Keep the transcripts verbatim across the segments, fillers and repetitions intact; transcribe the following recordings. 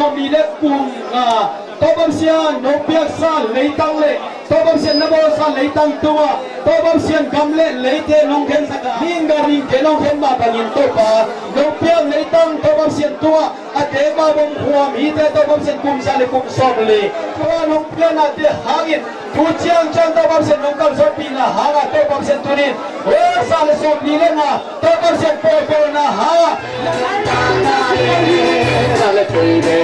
som ni le kum à to bam sian no piak sa lấy tăng le to bam sian na bo sa lấy tăng tua to bam sian gam le lấy te nong khen sa ka ning ga ning ke nong khen ma bangin to pa no piak lấy tăng to bam sian tua a te ma bom huam hi te to bam sian kum sa le kum som le tua nong piak na te hangin thu chiang chang to bam sian nong kal so pi na hanga to bam sian tunin o sa le som ni le na to bam sian po po na ha na le pui le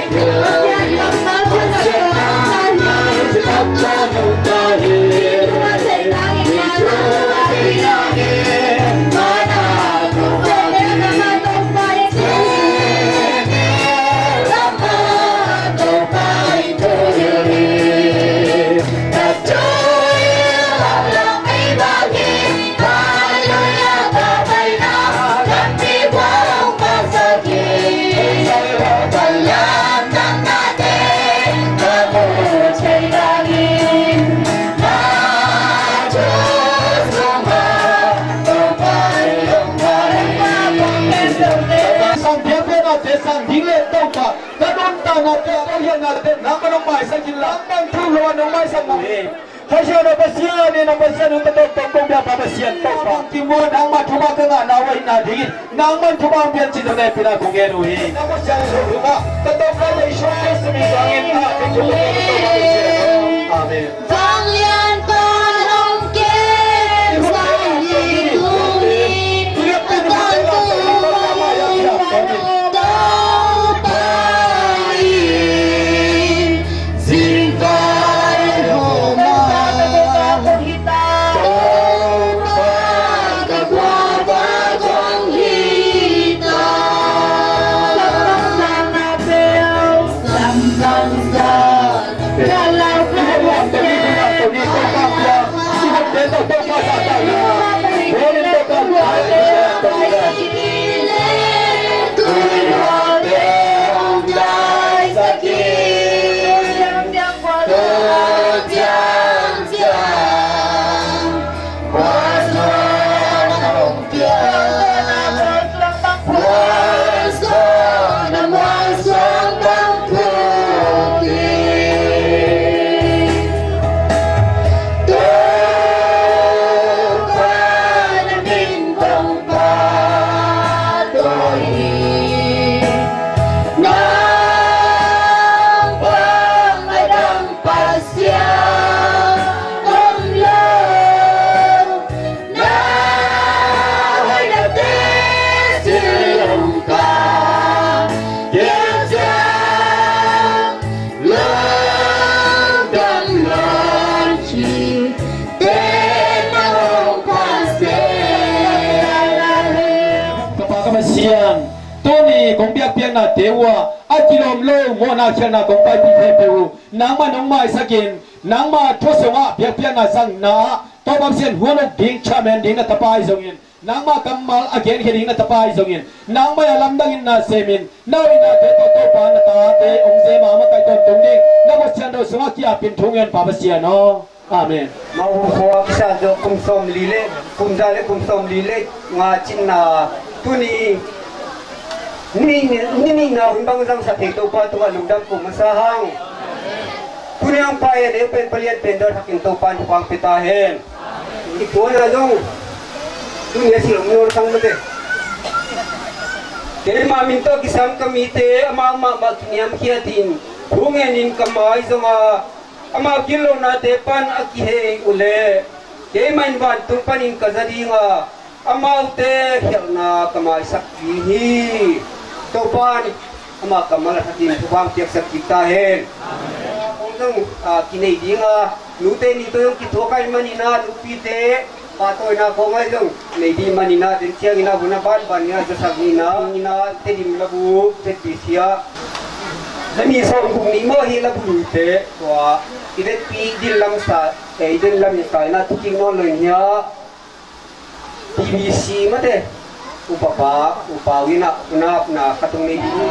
nang mai sa kin lang bang thu lo nang mai sa mo ha sha no pasia ni nang pasia nu ta to ko bia pa pasia to pa ki mo nang ma thu ba ka na na wai na di nang man thu ba bian chi ne pina ko ge ru hi nang ma sa so ru ma ta to ka le sho ke sa mi ga ngin ha ke chu ko to ba pasia amen vang lian pa long ke sang yi tu ni ta ta tu ma ya ya na tewa akilom lo mo na chana kong pai pi pe pu nang ma nong mai sakin nang ma thosenga pia pia na sang na to bam sian huano ding chamen ding na tapai zongin nang ma kamal again he ding na tapai zongin nang ma alam dangin na semin na ri na te to to pa na ta te ong se ma ma kai ton tung ding na ko sian do sunga kia pin thungen pa ba sian no amen mau ko kisa do kum som lile kum dale kum som lile nga chin na tuni ni ni ni na himbang sang sa thei to pa to lungdam ko masahang punyang paya de pen palian pendor hakin to pan pang pitahen iko na jong dunia silong nyor sang mate kene ma minto kisam kamite ama ma ma kiniam kiatin hungenin kamai zonga ama kilo na te pan akihe ule ke main ban tu panin kazadinga ama te hirna kamai sakhi hi to pan ama kamal hatin tubang tiak sakitahen amen kinai dinga nute ni to yung kitokai manina nupite patoy na ko ngai jong nei di manina den chiang ina buna ban ban ya jasagina ina tedim labu tetisia nani so bung ni mo hi labu te to ide pi din lam sa e din lam sa na tuking no lo nya T V C mate upapa upawina una na katung nei di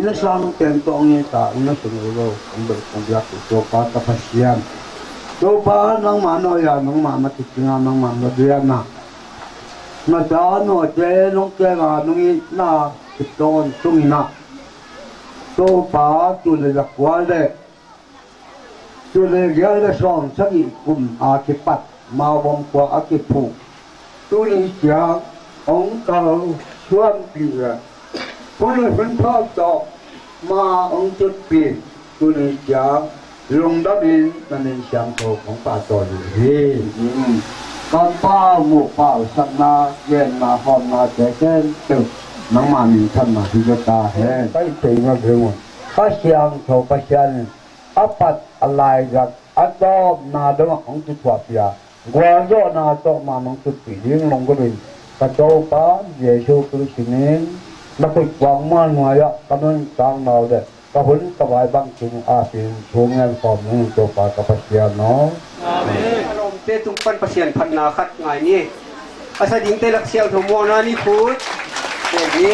na sang ten to ang ta na sunulo ang ber kong biak to pa kapasian to pa nang mano ya nang mama titinga nang mama dia na na ta no te nong te nga nung na titon tungina to pa tu le la kwale tu le ya le son sagi kum a ke pat ma bom kwa a ke pu tu ni cha ông tàu xuân bìa tôi là phân thọ tọ mà ông chút bìa tôi là cha lùng đó đi là nên sáng thổของป่าต่ออยู่ที่ตอนป้าหมู่ป่าสักนาเย็นมาหอมมาแจกแจงตึกน้ำมันท่านมาที่จะตาแห้งไปถึงมาถึงข้าเสียงโถประชันอัปปัดอะไรกับอัตโตนาดมของจุดวัดยากวางโยนาโตมามังจุดปีดิ้งลงก็เป็นกระโจปาเยซูคริสต์นี้นักวิจารณ์มันหน่อยกำลังกลางเราเด็กกระหุ่นกระบายบังจึงอาศินช่วงงานฟอร์มนี้โจปากระพัชยาเนาะอาเมนอารมณ์เตตุงปันประเสียนพันนาคัดไงนี่อาศัยดิ่งเตลักเสียงถมวนานี่พูดเดี๋ยวนี้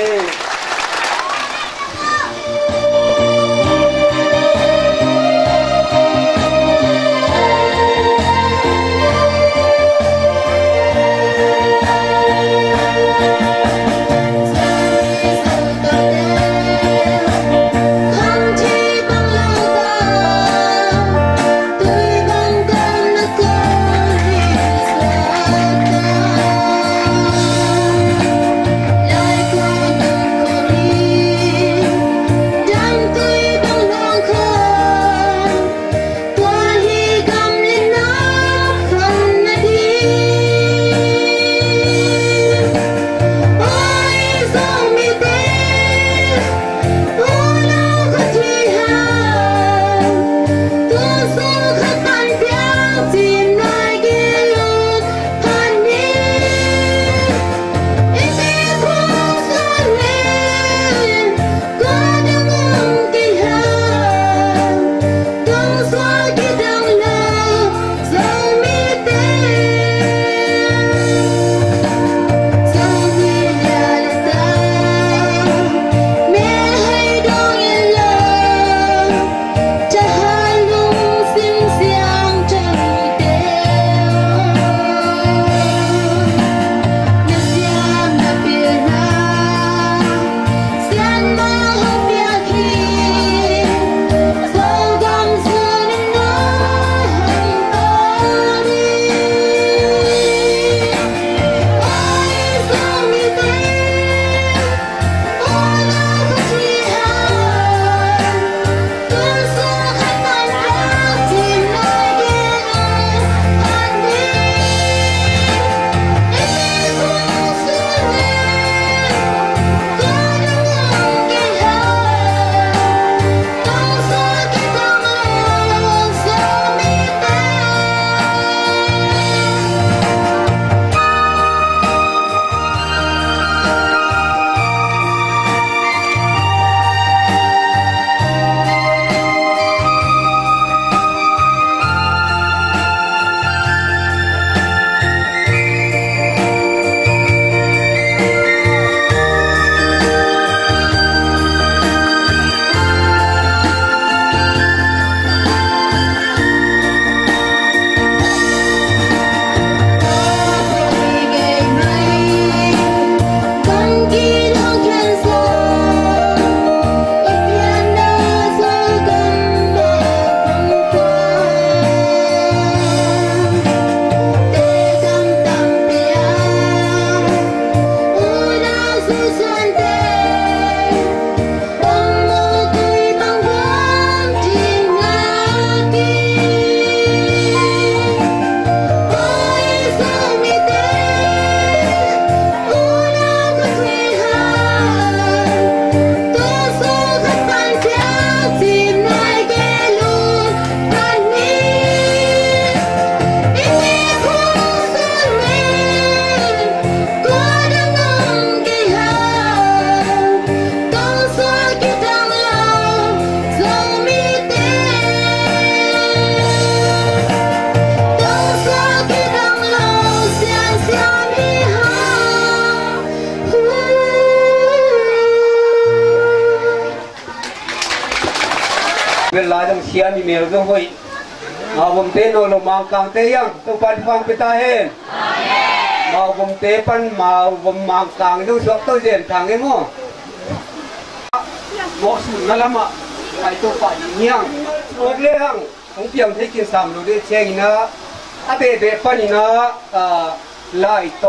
Like เวลาต้องเชียร์มีเมลต้องคุยมาผมเตะโนลมังกังเตยังต้องปันฟังไปตาเห็นมาผมเตะปันมาผมมังกังต้องสอบต้องเรียนทางเองมั้งเหมาะสุดนั่นละมาไอตัวป่าเงี้ยงโอกเลี้ยงผมเพียงที่กินสามโลได้เชียงนะอาเบเบปันนะไล่โต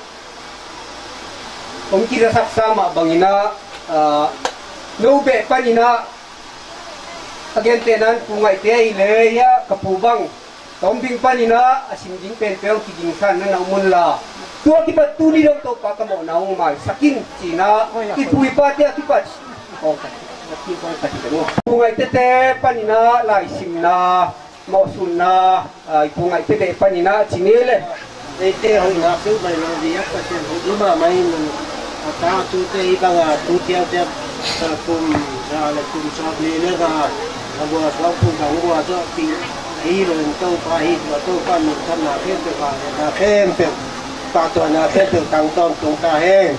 ผมคิดจะสักสามบางนะนูเบปันนะอาเกนเตนั้นปูไงเตยเลยยะกับปูบังตอมบิงปันนะสิงจิงเป็นเปียวที่จิงสันนั้นเอามุนละตัวที่ปัตตุนี่เราตัวปากกระบอกน้องมาสักินจีนะที่ปุยปัดยะที่ปัดโอ้ที่ปัดปัดที่นู้ปูไงเตเตปันนะลายสิงนะมอสุนนะปูไงเตเตปันนะจีนี่เลยเตเตหอยนักซื้อไปเราดีอ่ะก็เช่นรู้มาไหมมันตาตัวเตยบางอ่ะตัวเทียบเทียบคุมอะไรคุมชอบนี่เลยก็บัวชอบคุมของบัวชอบปีฮีโร่ตัวปลาฮีตัวตัวปลาหนึ่งขนาดเข้มเป็นปลาเนี่ยเข้มเป็นปลาตัวน่ะเข้มเป็นตังต้นตรงตาแห้ง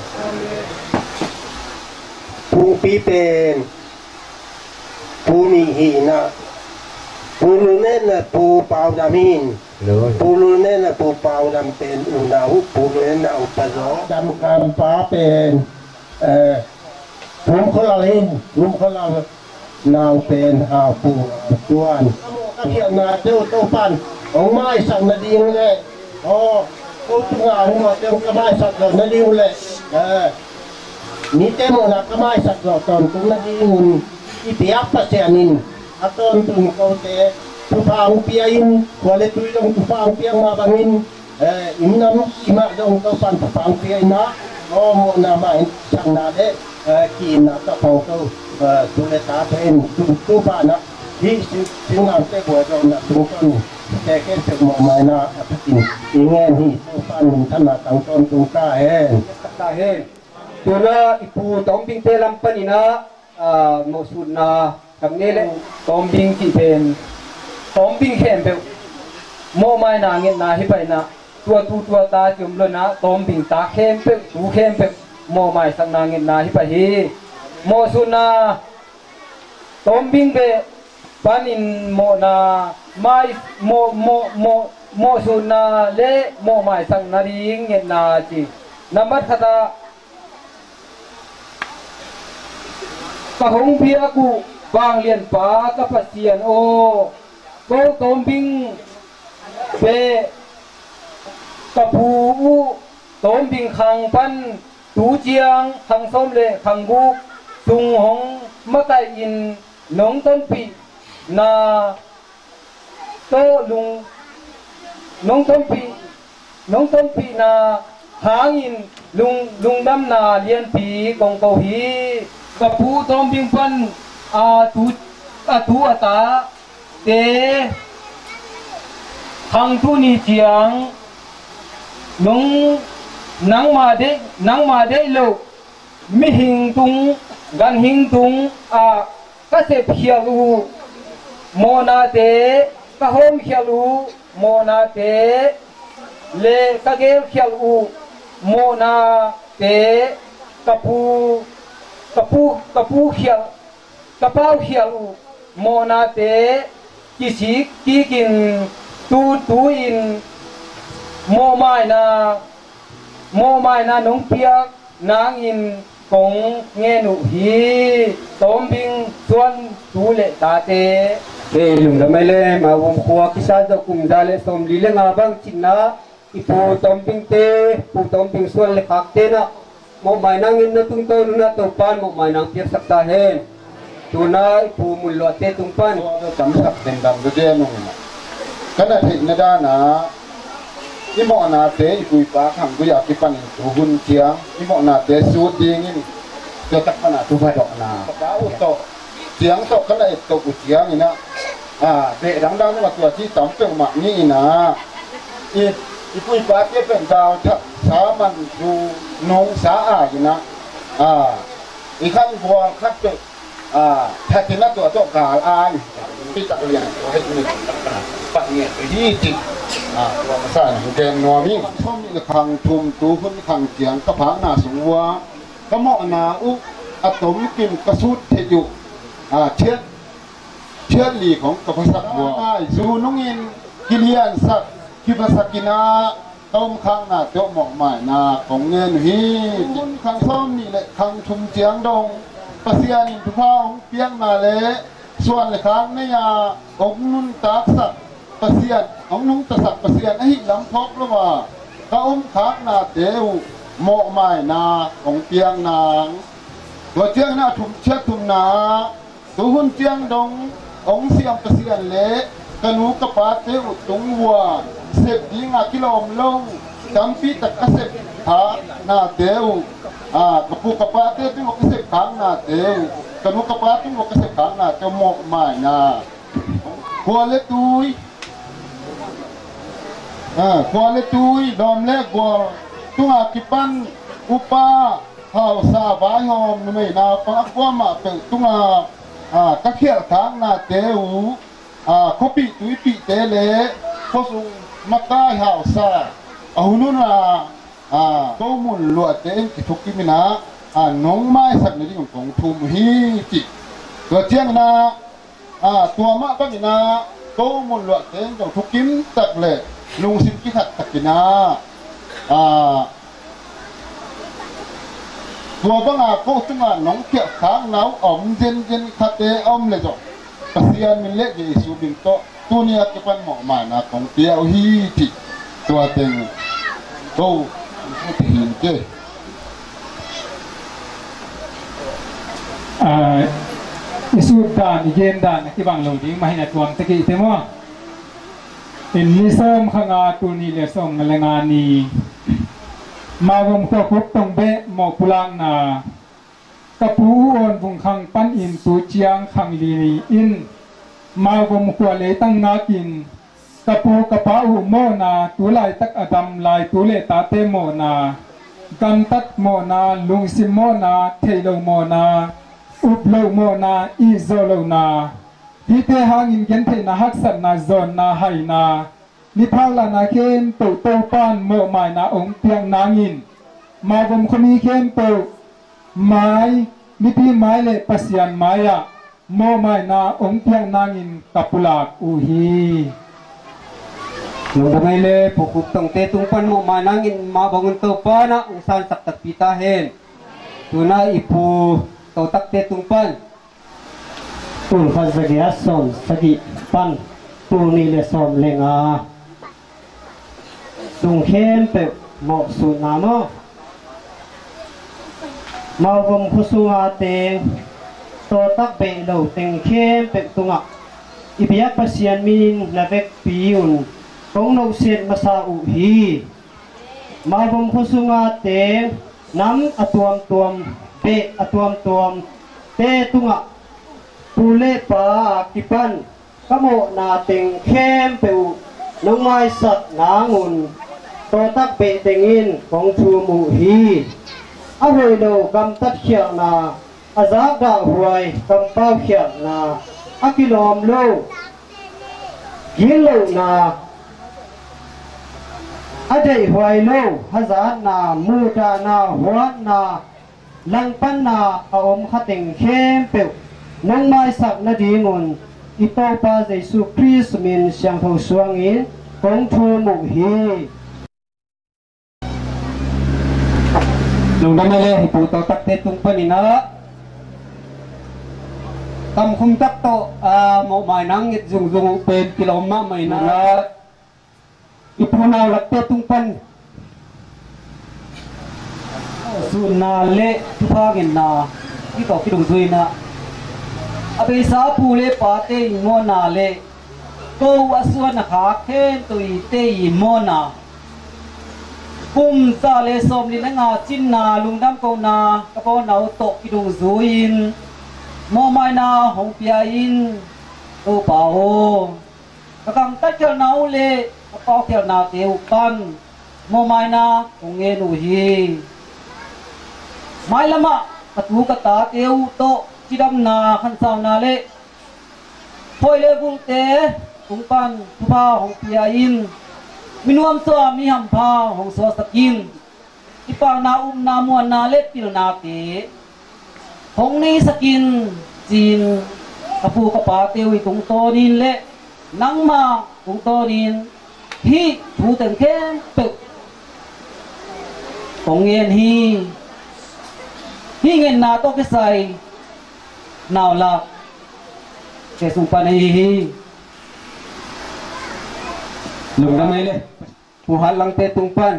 ปูปีเป็นปูมีหีนะปูลูเน่น่ะปูเปล่าดำหินปูลูเน่น่ะปูเปล่าดำเป็นอุณาหุปูลูเน่น่ะอุปโสดำกำฟ้าเป็นเอ่อผมคนละลิงผมคนละนางเป็นอาปูจวนเที่ยงนาเจ้าโตปันของไม้สั่งนาดีเลยอ๋อกูทุ่งงาหัวเต็มกระไม้สักดอกนาดีเลยเออนี่เต็มหนักกระไม้สักดอกตอนตรงนาดีหุ่นอีเปียกปัสเซียนินอัตอนตุงเขาเตะทุพางเปียอินควาเลตุยลงทุพางเปียมาบางินเอออิมน้ำอิมาดงโตปันทุพางเปียนะอ๋อโมนามาสั่งนาเดกีนักตะพงเขาสุเลตาเป็นตุตุปานะที่สิ่งนั้นเจ้าบัวเราหนักตุงต้นแต่แค่เสกหมอไม้นะพิจินอีเงี้ยนี่ตุปานุท่านมาตั้งต้นตุงตาเฮนตาเฮนตัวละอีปูตอมบิงเตลัมปนินะโมสุนะทำนี้เลยตอมบิงที่เป็นตอมบิงเข้มเปโมไม้นางเงินนาฮิไปนะตัวตัวตัวตาจุ่มเลยนะตอมบิงตาเข้มเปตูเข้มเปโมไม้สังนางเงินนาฮิไปฮีโมสุนาตอมบิงเปปันินโมนาไม้โมโมโมโมสุนาเล่โมไม้สังนาดีเงินนาจีนับคตาปะหงเพียกูบางเลียนปากับปัสเซียนโอโตตอมบิงเปกับผูตอมบิงขังปันตูเจียงขังส้มเล่ขังกุกสุงหงมะไตอินหนองต้นปีนาโตลุงหนองต้นปีหนองต้นปีนาหางอินลุงลุงดำนาเลียนปีกองเกาหีกับผู้ตอมบิงปันอาตูอาตูอาตาเตขังทุนีเจียงหนองนังมาเดนังมาเดโลมิหิงตุงกันหิงตุงอากเสพเขียลูโมนาเตกะโฮมเขียลูโมนาเตเลกะเกลเขียลูโมนาเตกะปูกะปูกะปูเขียกะเป้าเขียลูโมนาเตกิสิกิกินตูตูอินโมไม้นาโมไม้นาหนงเปียกนางอินกงเงนุฮีตอมบิงส่วนตูเลตาเตเอลุงทำไมเลยมาวงครัวกิซาจะกุมดาเลสมลีเลงาบังจินนะอีปูตอมบิงเตปูตอมบิงส่วนเลขักเตนะโมไม้นางอินนะตุงโตนุนะตัวปานโมไม้นางเปียกสักตาเฮนตัวน่าอีปูมุลลอเตตุงปานจำสักเป็นดำดูเด่นนุ่งนะขณะที่ในด้านนะนี่หมอนาเตยคุยปากทำกุยากิปันตัวหุ่นเชียงนี่หมอนาเตยสูดดีงี้จะตักขนาดทุพายดอกนาป้าอุตโตเสียงโตขนาดโตกุเชียงนี่นะอ่าเตะดังๆนี่มาตัวที่ต่ำเป็นหมักนี่นะอีอีคุยปากเก็บเป็นดาวถ้าสามันดูนงสาอ่างนะอ่าอีขั้นบัวขั้นเป็นอ่าแท้ที่นั่นตัวโตกาลอายที่ตักเลี้ยงให้หนึ่งปัดเงี้ยที่จิตอ่าตัวมาสร้างแกงนัวมิ่งช่องมีขังทุมตูขึ้นขังเสียงกระผางหน้าสูงวัวกระเหมาะนาอุอะตมกินกระสุดเทยุอ่าเช็ดเชื่อหลีของกับภาษาบัวจูนุ่งอินกิเลียนสักคิภาษากินาต้มข้างหน้าเจ้าหมอกใหม่นาของเงินฮีคุณข้างซ้อมนี่แหละข้างชุมเจียงดงภาษาอินทุพาของเปียงมาเลยส่วนข้างนี่ยาองนุ่นตากสักภาษาองนุ่งตสักภาษาไอ้ลำพกแล้วว่าข้าอมข้างหน้าเดียวหมอกใหม่นาของเปียงนางว่าเจียงหน้าทุ่มเช็ดทุ่มนาตัวหุ่นเจียงดงองเสียมภาษาเละกนูกระปาเตอุตงวัวเสพดีงากิโลมลงจำปีตะกเสพหาหน้าเดียวอ่ากระปุกกระปาเตติ้งกเสพขางหน้าเดียวกนูกระปาติ้งกเสพขางหน้าจะหมกใหม่นาขวาเล็ตุยอ่าขวาเล็ตุยดอมเล็กกว่าตัวกิปันอุปาเฮาซาบายหอมไม่นาปักว่ามาเป็นตัวอ่ากระเขียขางหน้าเดียวอ่าเขาปีตุยปีเตเลเขาส่งมาก้าหาวซาเอาหนุนอ่ะอ่าเขาหมุนลวดเต็มที่ทุกที่มีนะอ่าน้องไม้สักนิดของของทุ่มฮีจิตัวเจียงนะอ่าตัวมะก็มีนะเขาหมุนลวดเต็มของทุกกิมตักเลยลุงสิมกิขัดตักกินะอ่าตัวบ้างอ่ะเขาตึงอ่ะน้องเกี่ยวข้างหนาวอมเย็นเย็นขัดเตออมเลยจ้ะKasihan milik di isu bintok tu ni akipan mau mana kong tiau hiti tua teng tu tihin ke isu dan ijen dan kibang lo ding mahina tuang teki temo in lisom khanga tu ni le som ngalengani mawam ko kup tong be mo pulang naกระปูอ่อนบุงคังปั้นอินตูเจียงคังลีอินมาวมขวเลตั้งนากินกระปูกระปาหูโมนาตูลายตักอดัมลายตูเลตาเตโมนากันตัดโมนาลุงซิโมนาเทโลโมนาอุบโลโมนาอีโซโลนาพิเทหางินเกนเทนาฮักสันนาโซนนาไฮนานิพาลานาเคนตูโตปานโมไมนาองเปียงนางินมาวมคนนี้เคนตูไม้มิพีไม้เละปัสยันไม้อะโมไม้นาองเพียงนางอินกับปุลากอูฮีลงทำไมเละพวกคุกตงเตตุงปันโมไม้นางอินมาบังตัวปานะอุสันสักตักปีตาเฮนตัวน่าอิปูตัวตักเตตุงปันตุนฟันสกิอาสอนสกิปันตัวนี้เลสอมเลงอาตุงเข้มเปเหมาะสุดนามะมาวมคุสุงาเตงตัวตักเบลเราเตงเข้มเป็ดตุงะอิบิยักปัสยันมินละเวกปียุนตงนกเสียนมาซาอุฮีมาวมคุสุงาเตงน้ำอตวมตวมเบอตวมตวมเตตุงะปูเลปากิปันกโมนาเตงเข้มเปวน้องไม้สัตนางุนตัวตักเบเตงินของชูมูฮีอร่อยโลกำตัดเขียนาอาซาดาหวยกำเป้าเขียนาอากิโลมโลกิโลนาอาเดหวยโลฮาซานามูดานาหัวนาลังปันนาอาอมขัดเต็งเข้มเปวน้องไม้สักนาดีงุนอิโตปาเจสุคริสมินเสียงผู้สวงอินของทูมุฮีลงดังเลยให้ปูโตตักเตตุงปนินะตำคุมตักโตอ่าโมไม้นังยิดจุงจุงเป็นกิโลมาไม่นะอีปูนาวลักเตตุงปันสุนาเละทุพากินนาที่ต่อที่ดุงซุยนะอภิสาปูเละปาเตยโมนาเละก็วัสวนาขาเคนตุยเตยโมนากุมซาเลสมลินงาจินนาลุงดำโกนากระโปนเอาโตกิดุงซุยนโมไมนาหงเปียอินตัวเป่ากระกังตัดเขียวนาเละกระเป๋าเขียวนาเตียวปันโมไมนาหงเงินุฮีไม้ละมะกระตูกระตาเตียวโตจิดำนาขันสาวนาเละพอยเลบุงเตกุงปันทุพาหงเปียอินมินวมตัวมีหำพาหงสวสกินอีปางนาอุ้มนามวนนาเล็ดปิลนาเกหงนี้สกินจีน kapu kapate wi tung tonin le nangma tung tonin hi thu ten ken pe ong yen hi hi ngen na to ke sai nào là ke sung pa nei hi lung na mai le puhal lang te tung pan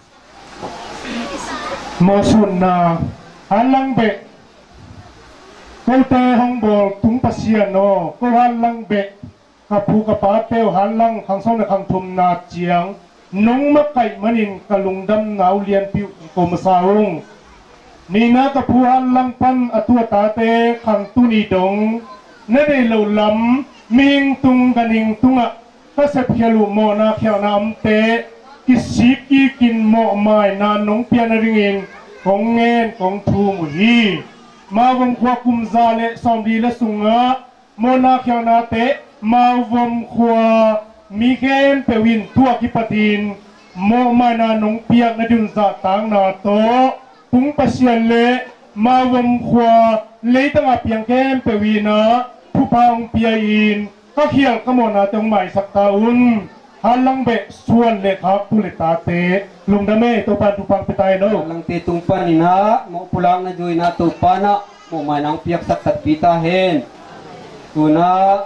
mo sun na halang be kau te hong bol tung pasian no ko halang be kapu kapateo halang khang song na khang thum na chiang nong ma kai manin kalung dam nau lian piu ko masaung ni na kapu halang pan atua ta te khang tu ni dong na de lo lam ming tung ganing tunga ka se phialu mo na khia nam te ki sik ki kin mo mai na nong pian ringin kong ngen kong thu mu hi ma vom khwa kum za le som di le sunga mo na khia na te ma vom khwa mi khen pe win tua ki patin mo mai na nong piak na dun za tang na to tung pasian le ma vom khwa le tang a piang kem pe wina thu pang pia in ka khial ka mo na tong mai sak ta un halang be suan le kha pule ta te lung da me to pan tu pang petai no lang te tung pan ina mo pulang na jui na to pana mo manang piak sak tat pita hen tu na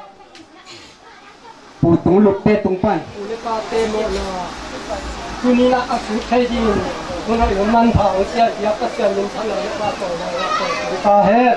pu tung lut te tung pan ule pa te mo na tu ni na a su thai di mo na yo man phang sia ya ka sia lim thang na pa to na to ta he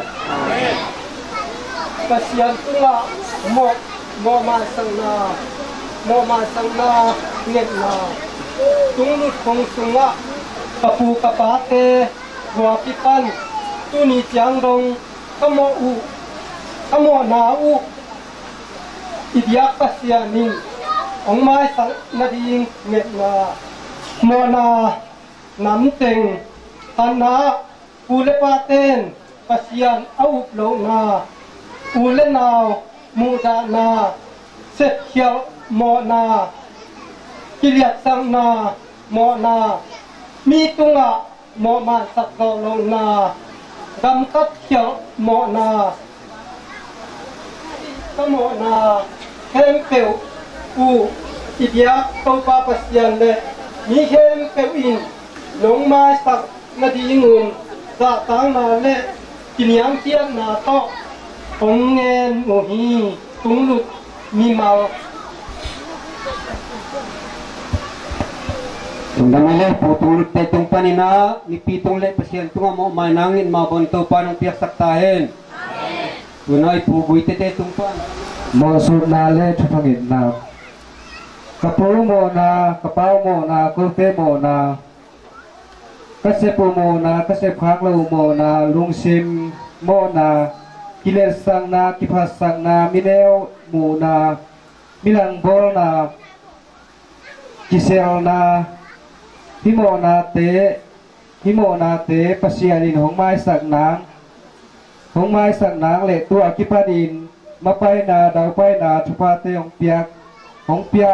ka sia tu na mo mo ma sang na mo ma sang na nget na tung lu khong sunga kapu kapate gua pipan tu ni chiang dong kamo u kamo na u idiak pasia ning ong mai sang na ding nget na mo na nam teng ana ule paten pasian au lo na ule naw mu da na set khiao mo na kiliat sang na mo na mi tunga mo ma sak go lo na gam kat khiao mo na ka mo na hem peu u idia ko pa pasian le mi hem peu in long mai sak na di ngun sa tang na le kiniang chiang na to ong ngen mo hi tung lut mi mau tung da mai le pu tung lut te tung pan ina ni pi tung le pasian tunga mo manangin ma bon to panong piak sak ta hen tunai pu bui te te tung pan mo sun na le thu phangin na kapu mo na kapau mo na ko te mo na ka se pu mo na ka se phak lo mo na lung sim mo na kiler sang na kiphas sang na mineo mo na milang bol na kisel na himo na te himo na te pasianin hong mai sak nang hong mai sak nang le tua kipadin ma pai na dau pai na thupa te hong piak hong pia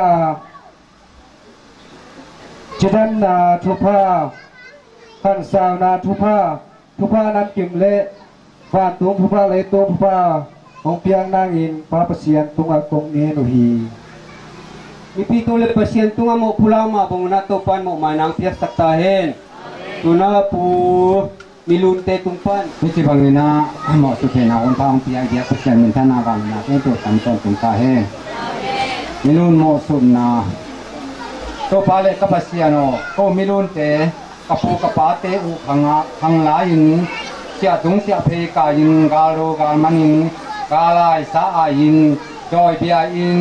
chidan na thupa kan sao na thupa thupa nan kim le van tung thupa le tung thupa hong piang nang in pa pasian tunga kong ne no hi ni pi tung le pasian tunga mo pulang ma bong na to pan mo manang piak sak ta hen tuna pu milun te tung pan ni chi bang ina mo tu te na on pa ong piak dia pasian min thana bang na te to tam ton tung ta he milun mo sun na to pa le ka pasiano ko milun te kapu kapate u khanga khang la in sia tung sia phe ka in ga ro ga manin ka lai sa a in joy bia in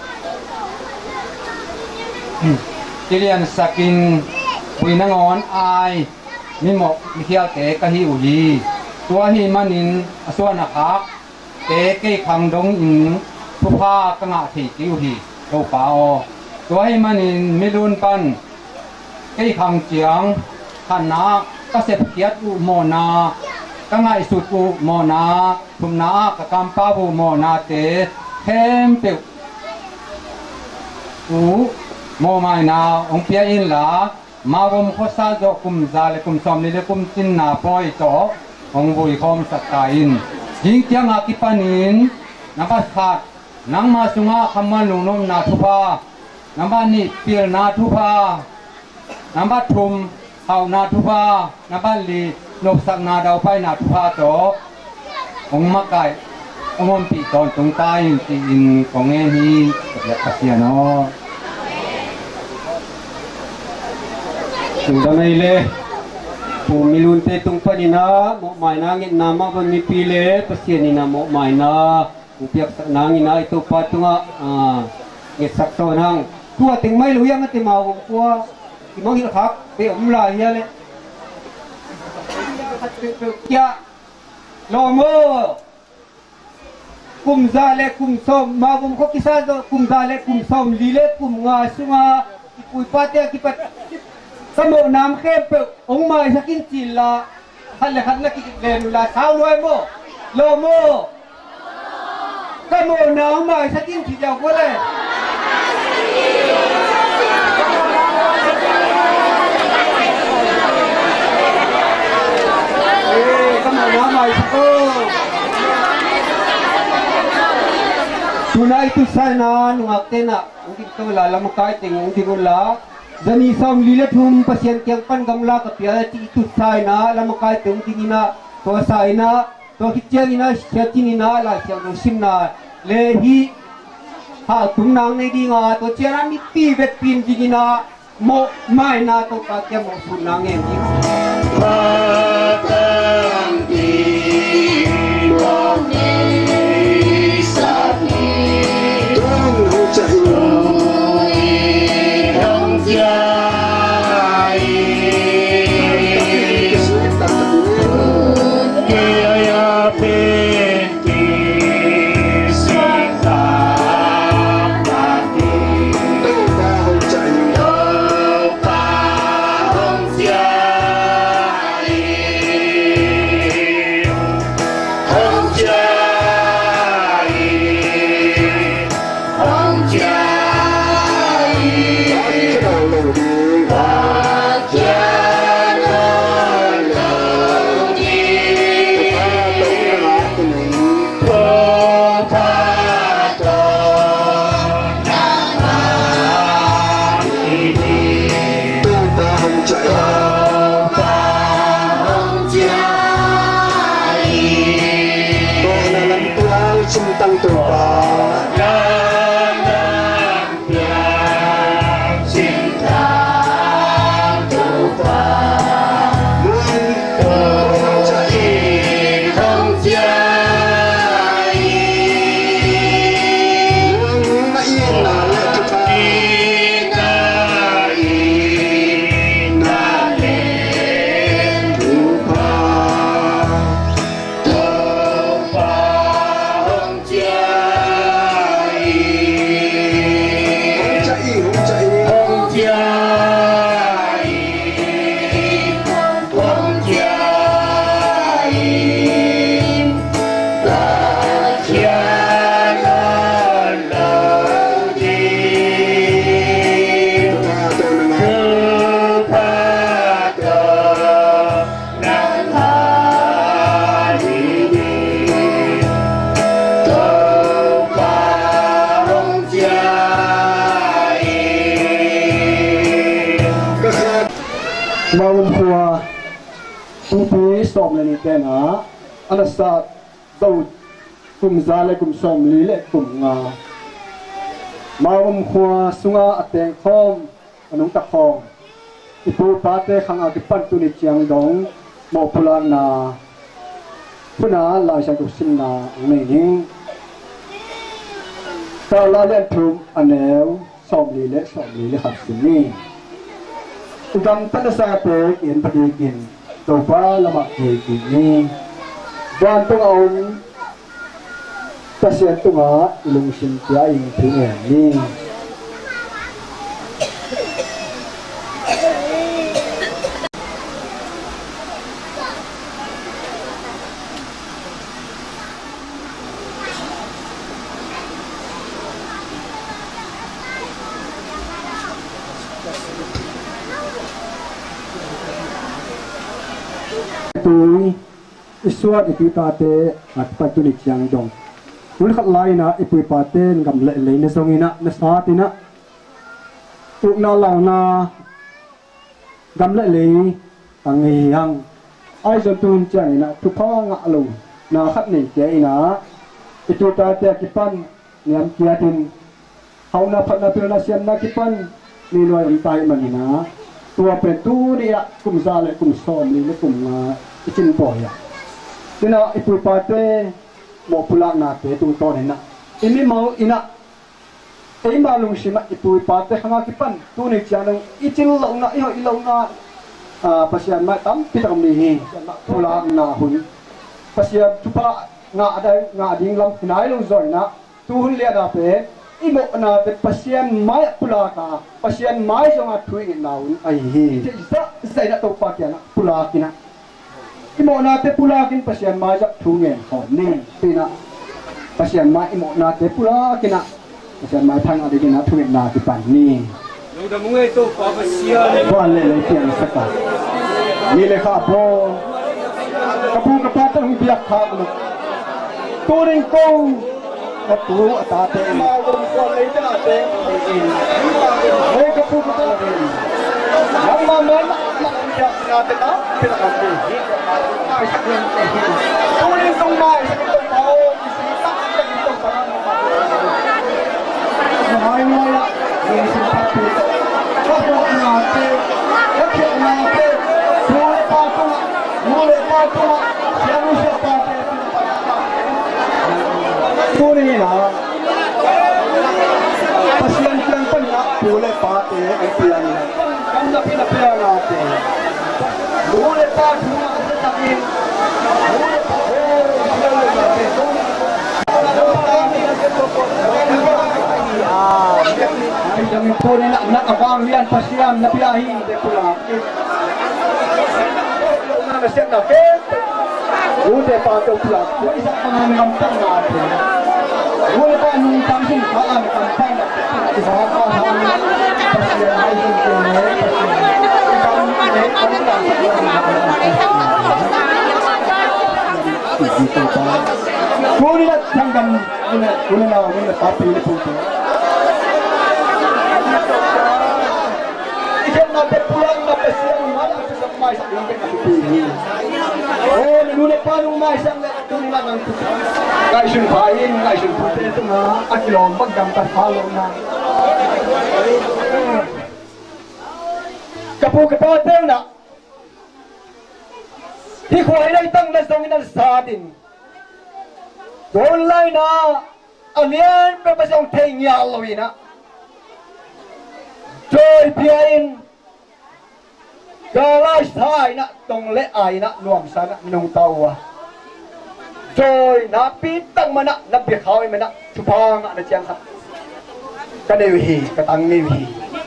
kilian sakin winangon ai mi mo mi khial te ka hi u hi tua hi manin aswa na kha te ke khang dong in thu pha ka nga thi ti u hi to pa o tua hi manin milun pan ke khang chiang khan na ka se phiat u mo na ka ngai su u mo na thum na ka kam pa bu mo na te hem pe u mo mai na ong pia in la ma vom kho sa jo kum za le kum som le kum tin na poi to ong vui khom sak ta in jing kyang a ki panin number khat nang ma sunga khamma lungnom na thupa number ni pil na thupa number thum hau na thupa number li lop sak na dau pai na thupa to ong ma kai ong pi ton tung tai ti in kong nge hi ya kasia no sudah nile pumilun te tung panina mo mai na ngin nama ban mi pile pasien ni na mo mai na upiak sak nang ina itu patunga ah nge sak to nang tua ting mai lu yang ati mau kwa imong hil khak pe umla ya le ya lo mo kum zale kum som ma kum ko kisa do kum zale kum som lile kum nga sunga ipui pate kipat samo nam kep ong mai sakin chila halle halle ki le nula sao loi mo lo mo samo nam mai sakin chi jaw ko le eh samo nam mai ko tunai tu sana ngakena ungki to la lam kai ting ungki la Zani som lile thum pasien kyang pan gamla ka pia ti tu sai na lam kai tum ti na to sai na to hichang ina chati ni na la chang no sim na le hi ha tum nang nei di nga to chera mi pi vet pin ji na mo mai na to ka kya mo su nang em ji pa tang ti mo ne sa ni dong ho cha Tăng tuổi som le ni tena ana sa do kum zale kum som li le kum nga mawam khwa sunga ateng khom anung ta khom ipu pate khanga ki pan tu ni chiang dong mo pulang na puna la sha ku sim na nei ning ta la le thum anew som li le som li le khap sim ni udang tan sa pe yen padi kin to pa lama ke ki ni dan tu ông pasien tu ma ilung sim tia ing thing ni tu iswa di kita te at patulik siang dong Ul khat lai na ipui paten gam le le na songina na sa tina uk na law na gam le le tang hi hang ai zon tun chang na tu pha nga lo na khat nei ke ina itu ta te kipan niam kia tin hau na phat na tu na siam na kipan ni loi ram tai manina tua pe tu dia kum za le kum som ni le kum ichin po ya tina ipui pate mo pula na te tung to ne na imi mau ina ei ma lung sima ipui pa te khanga ki pan tu ni chang ichin lo na i ho i lo na a pasian ma tam pi tam ni hi pula na hun pasian chupa nga ada nga ding lam nai lo zoi na tu hun le da pe i mo na te pasian mai pula ka pasian mai so nga thui na un ai hi sa sai na to pa kya na pula kina imo na te pulakin pasian mai jak thungen hon ni pina pasian mai imo na te pulakina pasian mai thang ade na thungen na ki pan ni lo da mu e to pa pasian ko le le pian saka ni le kha bo kapu ka pa ta hu biak kha lu tu ring ko ka tu ata te ma lo ko le ta te in ho kapu ka ta yang ma ma ma ya na te ta pina ka ni mai sakien te hi tu ring tong mai sakien tong pao isi tak sakien tong parang mai mai la ni sin pa pi ka ho na te ka ke na te tu le pa tu mu le pa tu sia nu sia pa te tu ni na pasien plan pan na tu le pa te ai pian ni kam na pina pian na te Mule pa cuma tetapi mule pa ay jangan po nila nak abang lian pasian na biyahi de pula na siya na ke mule pa to pula isa pa namin kampang natin mule pa nung tangsin kaan kampang isa pa sa amin pasian ay yung Kulit hanggang una una na una papi ni puto. Ikan na pulang na pesiang mana sa mai sa ingin na pipi. Oh, nune pa nung mai sa nung na nang puto. Kai sun pain, kai sun puto ito na akilong paggamtan halo na. Kapu kapatel na. Hikwai na itang nasawin ang sa atin. Doon lang na anian papasyong tengyalawin na. Joy piyain. Galay say na tong leay na nuam sana nung tawa. Joy na pitang mana nabikawin mana supang na siyang sa kanewihi katangniwihi.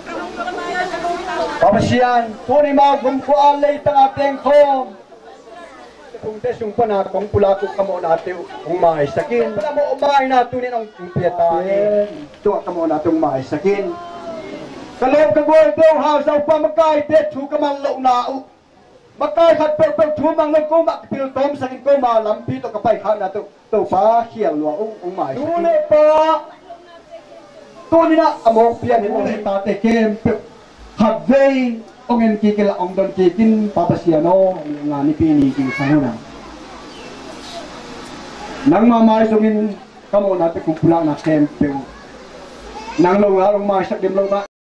Papasyan, tuni mga gumpuan lay tang ating kom. Kung desong pa na kung pula ko kamo natin kung maisakin. Pala mo umay na tunin ang piyatahin. Ito kamo natin maisakin. Kalong kagol itong hasaw pa magkay detu kamang launao. Magkay katpagpag tumang ng kumak piltom sakin ko malampi to kapay ka na to. Ito pa hiyal luaong umay. Tunay pa. Tunay na among piyanin mo na tate kempe. Hadvay. Ongin kikila ong don kikin papasiano nga ni piniking sanuna. Nang mamay sungin kamo natin kung pulang na kempe. Nang lungalong masak din lang